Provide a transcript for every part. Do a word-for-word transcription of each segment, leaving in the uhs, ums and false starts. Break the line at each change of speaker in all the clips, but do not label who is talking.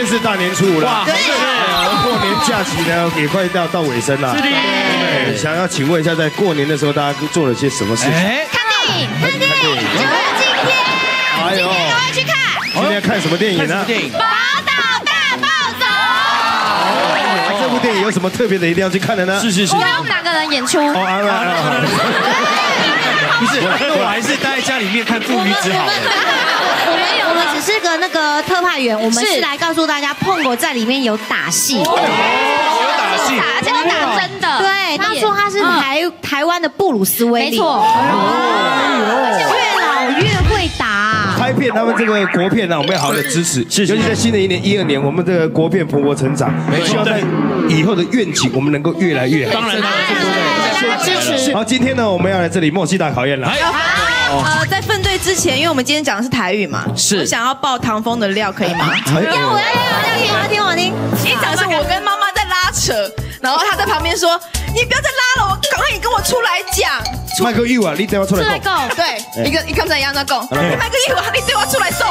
是大年初五了，对，过年假期呢也快到到尾声了。是的。对，想要请问一下，在过年的时候，大家做了些什么事情？看
电影，看电影，就今天，今天赶快去看。
今天看什么电影呢？
电影《宝岛大暴走》。
这部电影有什么特别的，一定要去看的呢？
是是是。
因为我们两个人演出。
哦，安安。
不是，那我还是待在家里面看《父女子》好了。
我们有，我们只是个那个特派员，我们是来告诉大家，碰狗在里面有打戏，有
打戏，
打这个打真的。
对，他说他是台台湾的布鲁斯威利，
没错，
而且越老越会打。
拍片，他们这个国片呢，我们要好好的支持，尤其在新的一年一二年，我们这个国片蓬勃成长，希望在以后的愿景，我们能够越来越好。
当然，
支持。
好，今天呢，我们要来这里默契大考验了。
呃，在分队之前，因为我们今天讲的是台语嘛，
是
我想要爆唐风的料，可以吗？
要，我要，我要听，我要听，我听。
一讲是我跟妈妈在拉扯，然后她在旁边说：“你不要再拉了，我赶快你跟我出来讲。”
麦克玉啊，你等我出来讲。
对，一个一刚才一样在讲，麦克玉啊，你对我出来送。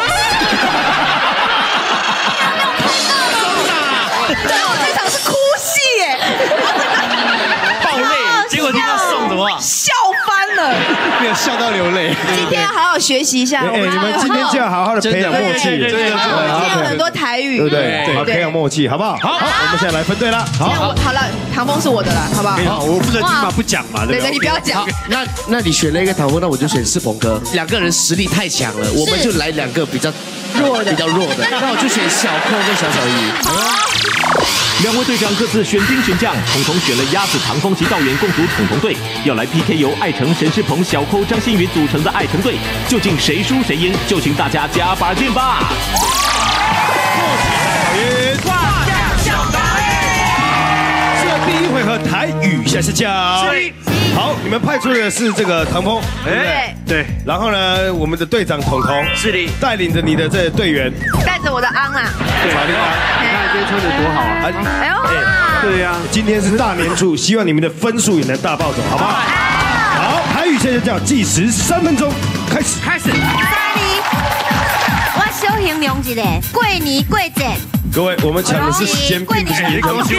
对，我这场是哭戏耶，
爆泪，结果听到送什么？
笑翻了，
没有笑到流泪。
今天要好好学习一下。
哎，你们今天就要好好的培养默契，
对对对，
今天有很多台语，
对不对？对，培养默契，好不好？好，我们现在来分队了。好，
好了，唐风是我的了，好不好？
好，我负责听嘛，不讲嘛，对不对？
你不要讲。
那那你选了一个唐风，那我就选世鹏哥。两个人实力太强了，我们就来两个比较
弱的，
比较弱的。那我就选小寇跟小小鱼。
两位队长各自选兵选将，统统选了鸭子唐风及道元共组统统队，要来 P K 由艾成、沈世鹏、小寇、张馨予组成的艾成队，究竟谁输谁赢？就请大家加把劲吧！
默契大考验，
画下小导演。
这第一回合台语下下讲。好，你们派出的是这个唐风，
哎，对。
然后呢，我们的队长统统
是的，
带领着你的这队员，
带着我的昂啦，
对，马丽安。
你看今天穿的多好啊！
哎呦，
对呀，
今天是大年初，希望你们的分数也能大暴走，好不好？好，台语现在叫计时三分钟，开始，
开始。
我小形容一下，过年过节。
各位，我们抢的是时间，并不是一个分数。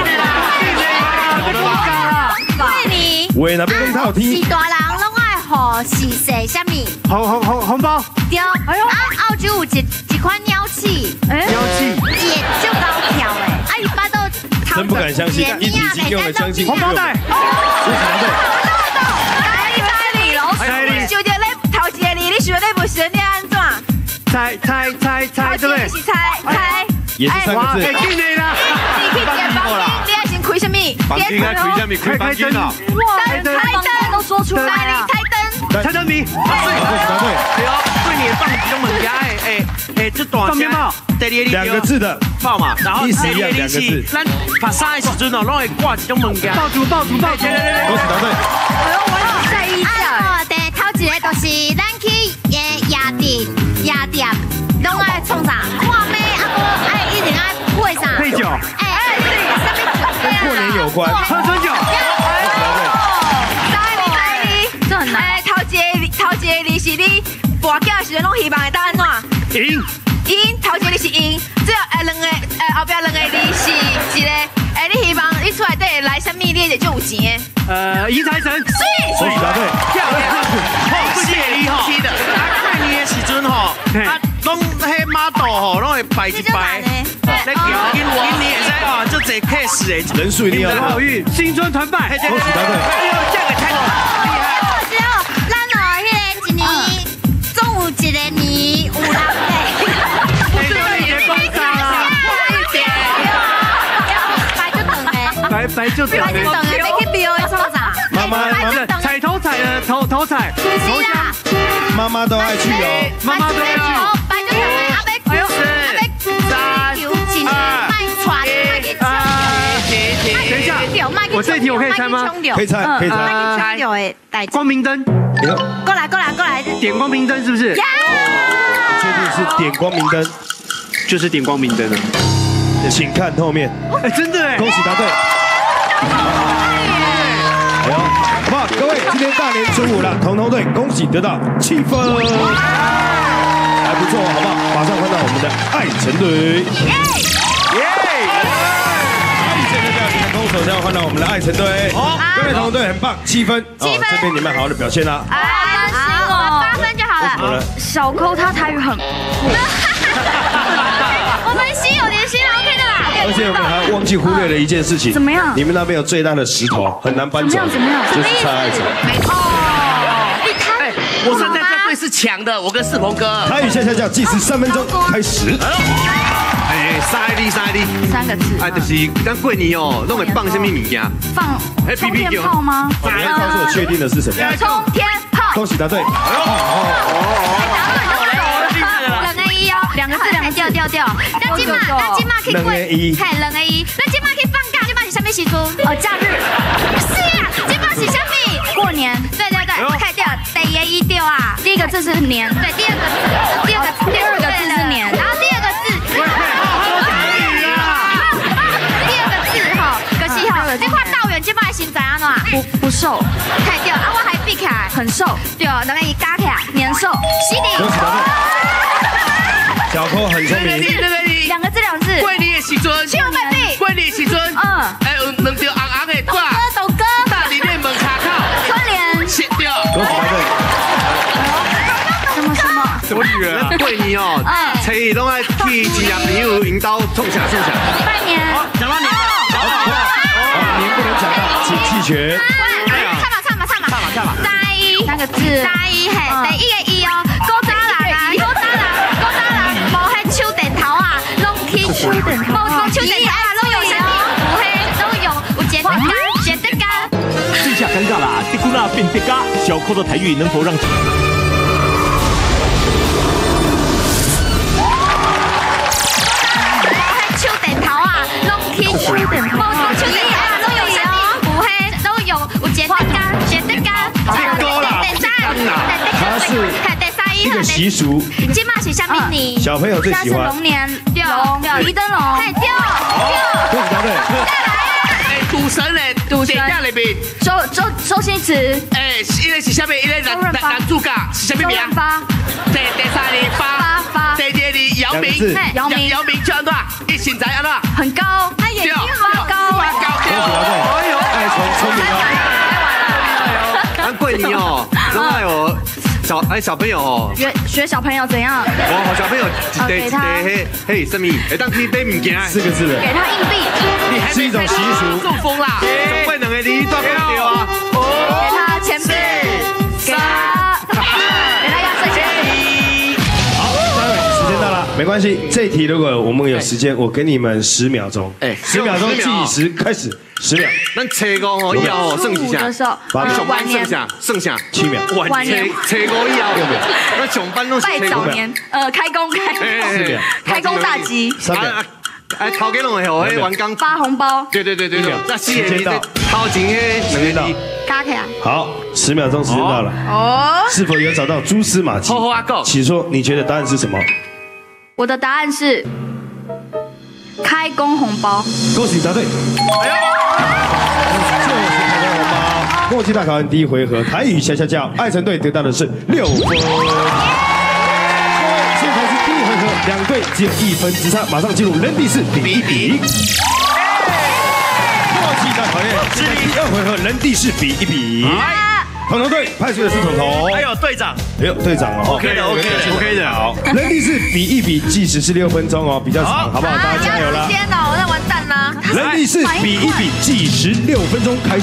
过年，
喂，那边更好听。
是大人拢爱好是食什么？
红红红红包。
对，哎呦，啊，澳洲有一一款鸟鼠，
鸟鼠，
也就高跳诶，啊，一般都
真不敢相信，一提金用了将近
红包袋。
为什么对？
一百米老鼠，想到你头一个字，你想到你不想你安怎？
猜猜猜猜，对不对？
是猜猜。
也是三个字。
哎，进来啦！
你去点房间，你要先开什么？
房间开开什么？开开灯啊！
开灯，开灯都说出来了。开灯，
猜灯谜。
答对，答对。
对哦，过年放几种物件诶诶诶，这段
放鞭炮，
第二
两个字的
炮嘛，然后
意思一样，两个字。
咱爬山的时阵哦，拢会挂一种物件。
爆竹爆竹爆竹！
恭喜答对。
哎呦，我要晒一下。
哦，对，头一个就是咱去夜夜店夜店，拢爱创啥？看妹啊个爱一定爱配啥？
配酒。
哎，上面酒。
过年有关。
喝春酒。
这很难。哎，头一个头一个字是你跋筊的时阵，拢希望会当安怎？
赢。
赢，头一个字是赢，最后哎两个哎后壁两个字是一个哎，你希望你出来底会来什么？你就有钱的。
呃，迎财神。
恭喜答对。
漂亮。好谢你吼。啊，过年的时阵吼，啊，拢迄马道吼，拢会摆一摆。来调，今今年会使哦，就这 case 的，
人数一定要
好运，新春团拜。
恭喜答对。
哎呦，这个太厉害。
只有咱哦，迄个一年总有一个年有人配。
不是你的工厂啊！
白就等诶，
白白就等
白就等诶，你去标要创啥？
妈妈妈
妈彩头彩的头头彩，头香，
妈妈都爱去哦，
妈妈都爱去。
白就等诶，阿伯，阿伯，三九一卖船，
等一下，我这一题我可以猜吗？
可以猜，可以猜。
猜有诶，代
光明灯，
过来过来过来，
点光明灯是不是？
确定是点光明灯，
就是点光明灯了。
请看后面。
哎，真的哎！
恭喜答对。哎呦，好不好？各位，今天大年初五了，统统队恭喜得到七分，还不错，好不好？马上换到我们的爱城队。 首先要换到我们的爱城队，各位同队很棒，七分，
七分，
这边你们好好的表现啦。
哎，担心哦，八分就好了。小抠他台语很酷，我们心有连心 ，OK 的啦。
而且我们还忘记忽略了一件事情，
怎么样？
你们那边有最大的石头，很难搬走，
怎么样？怎么样？
就是蔡爱城。
没错。
哎，我现在这队是强的，我跟世鹏哥。
台语下下叫计时三分钟开始。
哎，三粒三粒，
三个字。
哎，就是咱过年哦，拢会放什么物件？
放冲天炮吗？
我们要告诉我确定的是什么？
冲天炮。
恭喜答对。
两个一哦，两个字，两个调调调。那今嘛，那今嘛可以过，嘿，两个一。那今嘛可以放假，今嘛是什么时阵？哦，假日。是啊，今嘛是什么？过年。对对对，开掉，第一个一调啊。第一个字是年，对，第二个字，第二个第二个字是年，然后第二个字。第二个字哈，可是哈，这块道远今嘛是怎样啊？不不瘦，开掉啊，我还比起来很瘦，对，两个一加起来年瘦，是的。
恭喜答对。小抠很聪明。
两个字，两个字。
过年的时阵，
去我妹妹。
过年的时阵，嗯，哎，有两条红红的大。
斗哥，
大里面门卡口。
春联。
切掉。
恭喜答对。
什么什么？
什么女人？过年哦，初一拢爱去一家朋友引导冲下冲下。
拜年。
讲到年。
您不能讲到，请弃权。
唱吧唱吧唱吧。
唱吧唱吧。
三一。三个字。三一嘿，第一个一哦，古早人啊，古早人，古早人，无迄手电头啊，拢去手电头，无手电头啊，拢用啥物？有迄，拢用有节灯杆，节灯杆。
这下尴尬啦，迪姑娜变迪嘎，小抠的台语能否让？
手电头啊，拢去手电头，无手电头啊，拢用啥物？有迄，拢用有节灯杆，节灯杆，电站，
它是一个习俗。
今嘛是啥物年？
小朋友最喜欢。
龙年，对，李登龙，嘿，对，
恭喜答对。
哎，赌神嘞，赌神在里面。
周周周星驰。
哎，因为是啥物？因为男男男主角是啥物名？
发。
第第三年发发。第二年姚明，姚明姚明叫安怎？一身材安怎？
很高，他眼睛很高，
高高。
恭喜答对。哎呦，爱聪聪明哦。
咱过年哦，拢爱有。小哎，小朋友哦，
学学小朋友怎样？
我好小朋友，给他嘿嘿什么？哎，当可以买物件，
四个字的，
给他硬币，
是一种习俗，
中风啦，
总会两个你多给他丢啊，
给他钱币，给他，给他压岁钱。
好，待会时间到了，没关系，这一题如果我们有时间，我给你们十秒钟，哎，十秒钟计时开始。十秒，
咱初五哦以后哦剩几下？
八秒，
上班剩下剩下
七秒，
晚年初五以后六秒，那上班都是
拜早年，呃，开工开
四秒，
开工大吉，
三秒，
哎，头家拢会好，迄完工
发红包，
对对对对对，那
时间到，
头前迄两个字，
加起来，
好，十秒钟时间到了，哦，是否有找到蛛丝马迹？
好好啊，够，
请说，你觉得答案是什么？
我的答案是开工红包，
恭喜答对，哎呦。就是开工红包，默契大考验第一回合，台语下下叫，爱城队得到的是六分。各位，现在是第一回合，两队只有一分之差，马上进入人地四比一比。默契大考验，现在第二回合，人地四比一比。彤彤队派出的是彤彤，
还有队长，
哎呦，队长哦
，OK 的 ，OK 的 ，OK 的，好。
人地四比一比，计时是六分钟哦，比较长，好不好？大家加油啦！
天哪，我那完蛋啦！
人地四比一比，计时六分钟开始。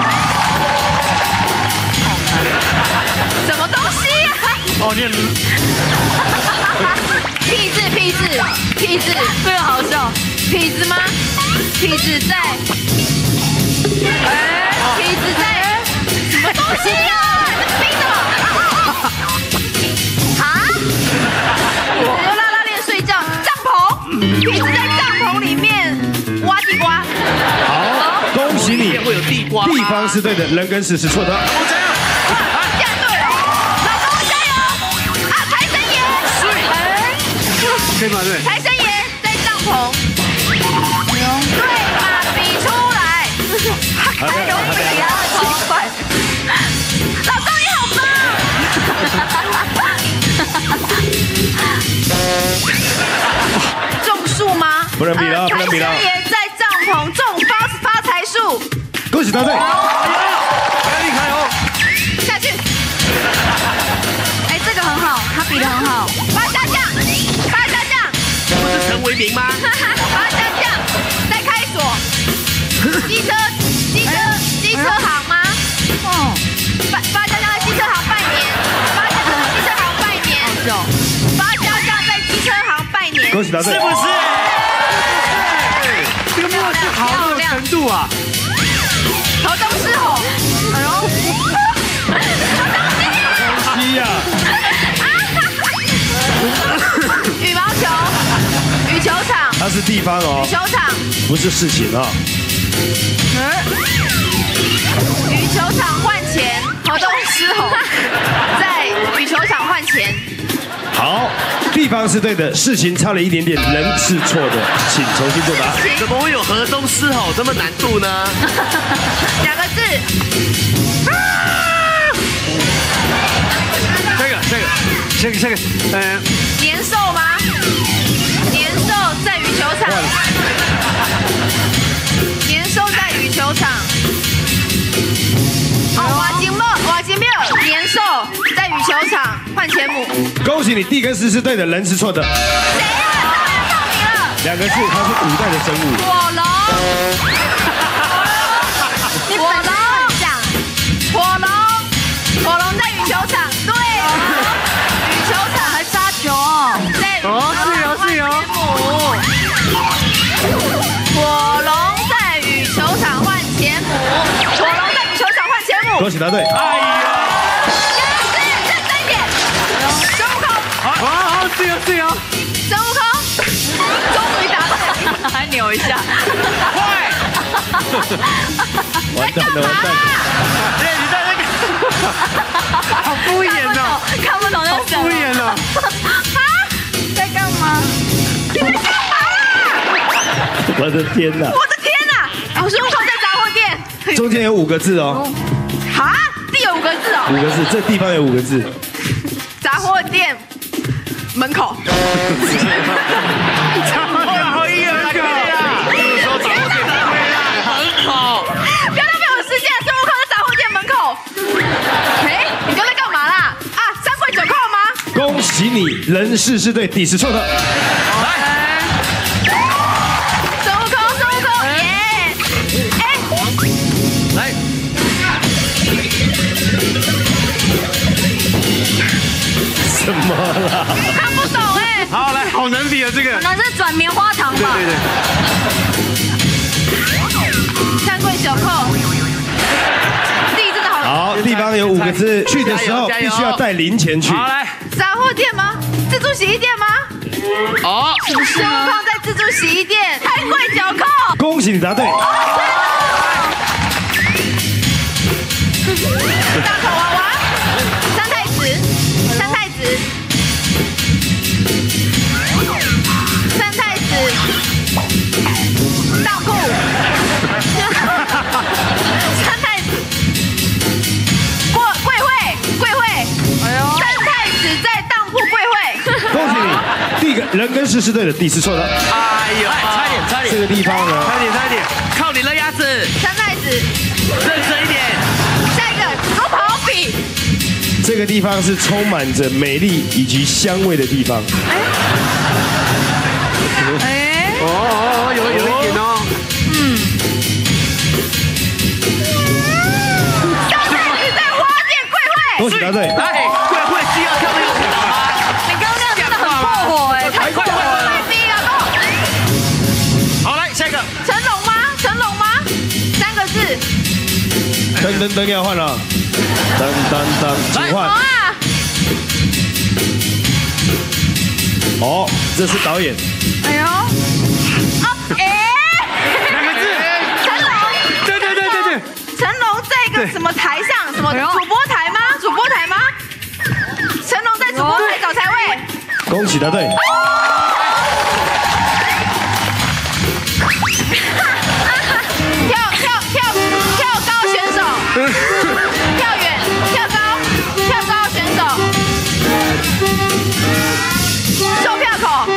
什么东西啊？
哦，你
屁字屁字屁字，这个好笑。痞子吗？痞子在，哎，痞子在，什么东西啊？逼什么？啊？痞子就拉拉链睡觉，帐篷，痞子在帐篷里面挖地瓜。
好，恭喜你，
会有地瓜。
地方是对的，人跟事是错的。
加对了，老公加油！啊，财神爷，
可以吗？对，
财神爷在帐篷。对，把笔出来，还有笔啊，超快！老公你好棒！种树吗？
不能比了，不能比了。
财神爷在帐篷种发发财树。
答对。
厉害哦！
下去。哎，这个很好，他比得很好。八下降，八下降。
不是陈为民吗？
八下降，再开锁。机车，机车，机车行吗？哦。八八下降在机车行拜年，八下降在机车行拜年。八下降在机车行拜年。
恭喜答对。
是不是？这个默契好到程度啊！
河东狮吼，哎呦，
东西呀！
羽毛球，羽球场，
它是地方哦，
羽球场，
不是事情啊。
羽球场换钱，河东狮吼，在羽球场换钱。
好，地方是对的，事情差了一点点，人是错的，请重新作答。
怎么会有河东狮吼这么难度呢？
两个字。
这个，这个，这个，这个，呃，
年兽吗？年兽在羽球场。年兽在羽球场。哦，瓦金莫，瓦金缪，年兽在羽球场换钱母。
恭喜你，地跟狮是对的，人是错的。
谁呀？到你了。
两个字，它是古代的生物。
火龙。火龙。火龙。火龙在羽球场，对。羽球场还杀球哦。在羽球场换钱母。火龙在羽球场换钱母。火龙在羽球场换钱母。
恭喜答对。哎呀！
认真一点。孙悟空。
好好，自由自由。
孙悟空，终于答对，还扭一下。
快！
完蛋了，完蛋了！
哎，你在那个，好敷衍哦，
看不懂在什么。
敷衍哦。
啊？在干嘛？你在干嘛啦？
我的天哪！
我的天哪！哦，孙悟空在杂货店。
中间有五个字哦。
啊？第有五个字哦。
五个字，这地方有五个字。
杂货店门口。
好一二个。有时候杂货店回来很好。
不要浪费我时间，孙悟空在杂货店门口。哎，你刚才干嘛啦？啊，三跪九叩吗？
恭喜你，人事是对，底是错的。
来，孙悟空，孙悟空，耶！哎，
来，
什么啦？
看不懂哎。
好来，好难比啊这个。
可能是转棉花糖吧。
对对对。
三跪九叩，地真的好。
好，地方有五个字，去的时候必须要带零钱去。
好来，
杂货店吗？自助洗衣店吗？
哦，
孙悟空在自助洗衣店，三跪九叩。
恭喜你答对。
大口娃娃，三太子，三太子，三太子，当铺，三太子，柜柜会，柜会，哎呦，三太子在当铺柜会。
恭喜你，第一个人跟事是对的，底是错的。
哎呦，差点差点，
这个地方呢，
差点差点，靠你了鸭子，
三太子，
认真一点。
下一个罗跑比，
这个地方是充满着美丽以及香味的地方。
哎，
哦哦，有有一点哦。
嗯。三太子在花店柜会。
恭喜答对。
来，柜会需要跳那个舞蹈吗？
你刚刚那个真的很破火哎，太过火了，太逼了，够。
好，来下一个。
成龙吗？成龙吗？三个字。
噔噔噔要换了，噔噔噔，请换。
啊！
哦，这是导演。
哎呦，哦，哎，
两个字。
成龙。
对对对对对。
成龙在一个什么台上？什么主播台吗？主播台吗？成龙在主播台找财位。
恭喜答对。
跳跳跳跳高选手，跳远跳高跳高选手，售票口，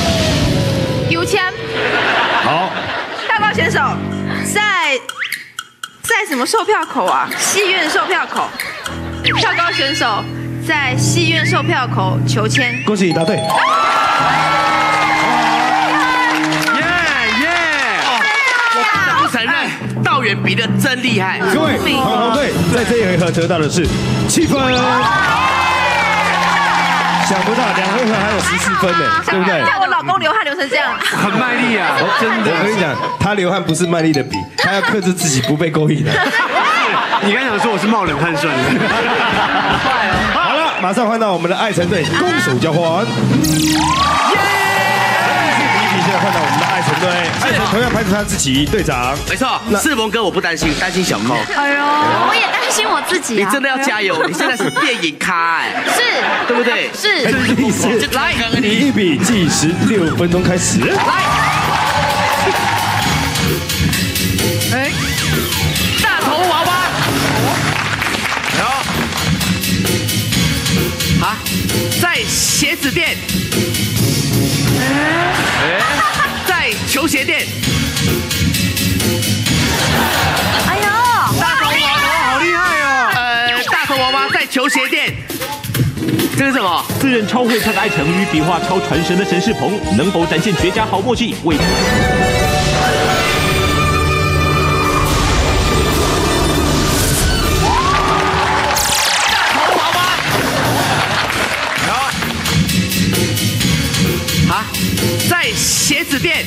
有钱。
好，
跳高选手在
么售票口啊？戏院售票口，跳高选手在戏院售票口求签。
恭喜你答对。
承认道远比的真厉害，
各位统统队在这一回合得到的是七分，想不到两回合还有十四分呢，对不对？
看我老公流汗流成这样，
很卖力啊！
真的，我跟你讲，他流汗不是卖力的比，他要克制自己不被勾引的。
你刚想说我是冒冷汗算的。
好了，马上换到我们的爱城队，攻守交换。现在换到我们的爱城队，爱城同样派出他自己队长。
没错，世鹏哥我不担心，担心小寇。
哎呦，我也担心我自己。
你真的要加油，你现在是电影咖哎，
是，
对不对？
是。
第四，
来，
你一比计时六分钟开始。
来，哎，大头娃娃，好，在鞋子店。在球鞋店。
哎呦，
大头娃娃好厉害哦！呃，大头娃娃在球鞋店。这是什么？
自认超会唱的艾成与比划超传神的陈世鹏，能否展现绝佳好默契？为
在鞋子店，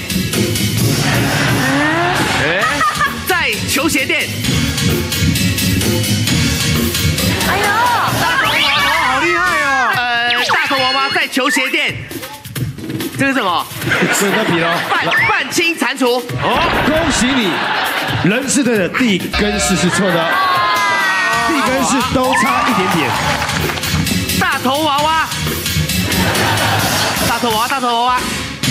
在球鞋店。
哎呦，
大头娃娃好厉害哦！呃，大头娃娃在球鞋店。这是什么？
是个皮喽。
半半清蟾蜍。
哦，恭喜你，人事队的地跟式是错的，地跟式都差一点点。
大头娃娃，大头娃娃，大头娃娃。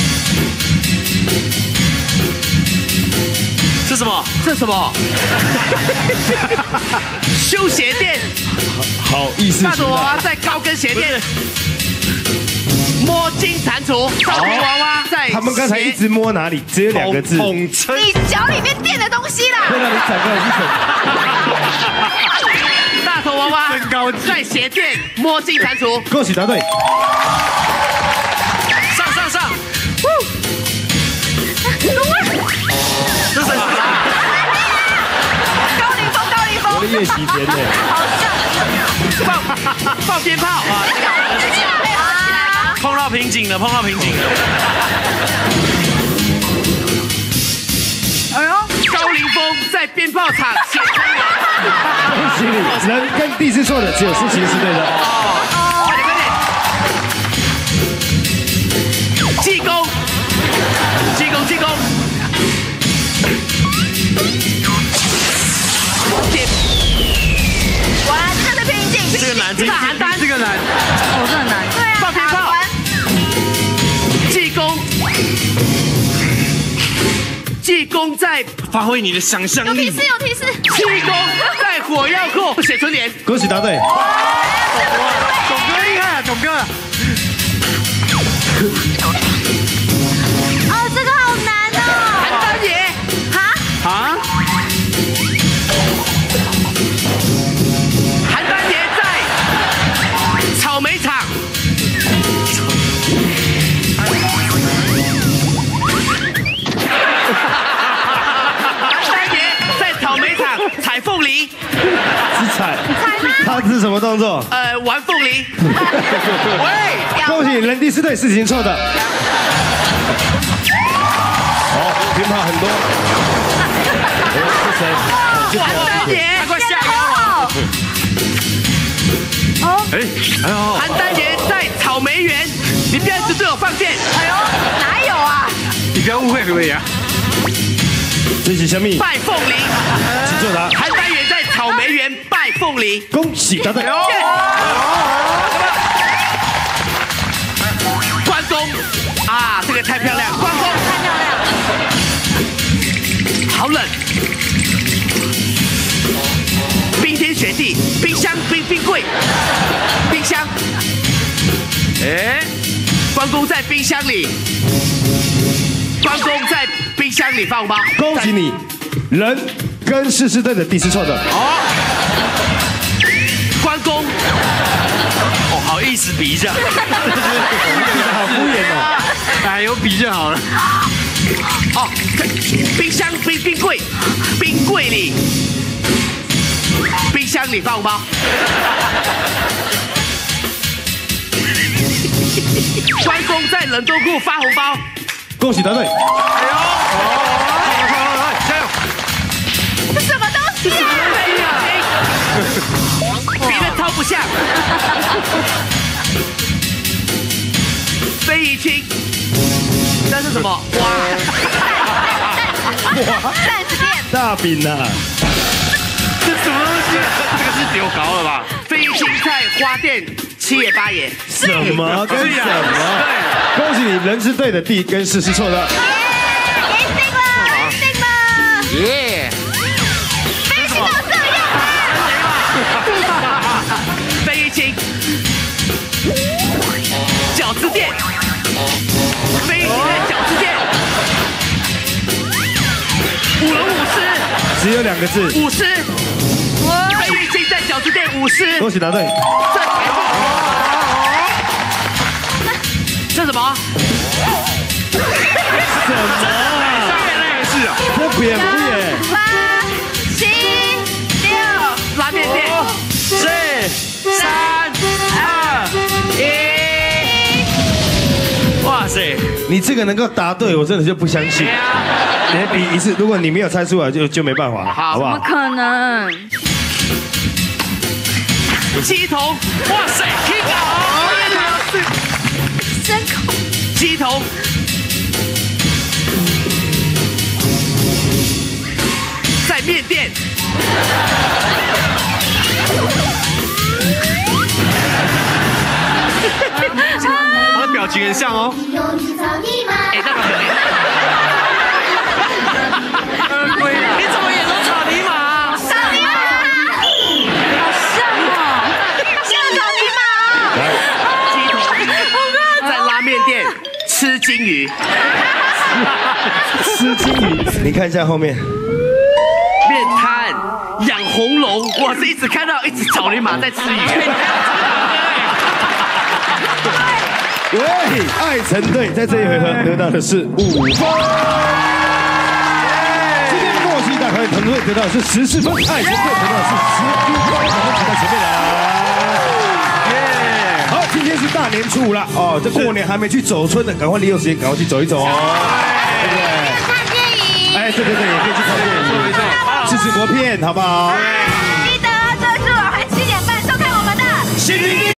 这什么？这什么？修鞋店。
好意思。
大头娃娃在高跟鞋店。摸金蟾蜍。大头娃娃在。
他们刚才一直摸哪里？只有两个字。
统称。
你脚里面垫的东西啦。
会让你展开一
层。大头娃娃在鞋店摸金蟾蜍。
恭喜答对。
上上上。这是什么？
高凌风，高凌风。
我的乐喜甜呢？
好像。
放放鞭炮啊！
碰到瓶颈了，碰到瓶颈了。
哎呦，高凌风在鞭炮厂写生员。
恭喜你，人跟地是错的，只有事情是对的。
哦，快点快点！济公，济公，济公。
哇，真的拼劲！
这个难，这个
邯郸，
这个难。
哦，这很难。对啊，
放鞭炮。济公，济公在
发挥你的想象力。
有提示，有提示。
济公在火药库写春联。
恭喜答对。
董哥厉害啊，董哥。
哦，这个好难哦。
邯郸爷。
哈？
啊？
邯郸爷在草莓厂。邯郸爷在草莓厂采凤梨。
是踩。他是什么动作？
呃，玩凤梨。喂，
恭喜人地是对，事情错的。好，鞭炮很多。是谁？
邯郸爷，快下
哦。哦。
哎，哎呦，
邯郸爷在草莓园，你不要一直对我放箭。
哎呦，哪有啊？
你不要误会可不可以啊？
这是什么？
拜凤梨。
请作答。
邯郸爷在草莓园拜凤梨。
恭喜答对。
关公啊，这个太漂亮，关公
太漂亮。
好冷，冰天雪地，冰箱冰冰柜，冰箱。哎，关公在冰箱里，关公在冰箱里放包。
恭喜你，人跟世狮队的地是错的。
好，关公，哦，好意思比一下，
好敷衍哦。
哎，有比就好了。
哦，冰箱冰冰柜，冰柜里，冰箱里放红包。关公在冷冻库发红包。
恭喜答对。
哎呦，加油！
这什么东西啊？
别人掏不下。飞鱼青，那是什么？哇！
暂时变。
大饼呐！
这什么东西？这个是丢高了吧？飞鱼青菜花店七爷八爷。
什么跟什么？恭喜你，人之队的地跟世是错的。
耶！
飞行到这样啊！
飞鱼青，饺子店，飞鱼青的饺子店，舞龙舞狮，
只有两个字。
舞狮，飞鱼青在饺子店舞狮。
恭喜答对。
这什么？
什么？
上面那也是啊。
这蝙蝠耶！
八七六
拉面店。
四、三、二、一。哇塞！
你这个能够答对，我真的就不相信。你比一次，如果你没有猜出来，就就没办法了，好不好？
可能。
鸡头，哇塞，挺好。
真口。
鸡头。在面店。
他的表情很像哦。
哎，那个很你怎么也都草泥马？
草泥马，好像哦，像草泥马。
鸡头在拉面店吃金鱼。
吃金鱼，你看一下后面。
面摊养红龙，我是一直看到一只草泥马在吃鱼。
喂，爱城队在这一回合得到的是五分。今天默契大考验团队得到的是十四分，爱城队得到的是十一分，我们请到前面来。好，今天是大年初五了哦，这过年还没去走村的，赶快利用时间，赶快去走一走哦，对不对？
看电影。
哎，对对对，也可以去看电影，没错，吃吃国片，好不好？
记得关注晚上七点半收看我们的
新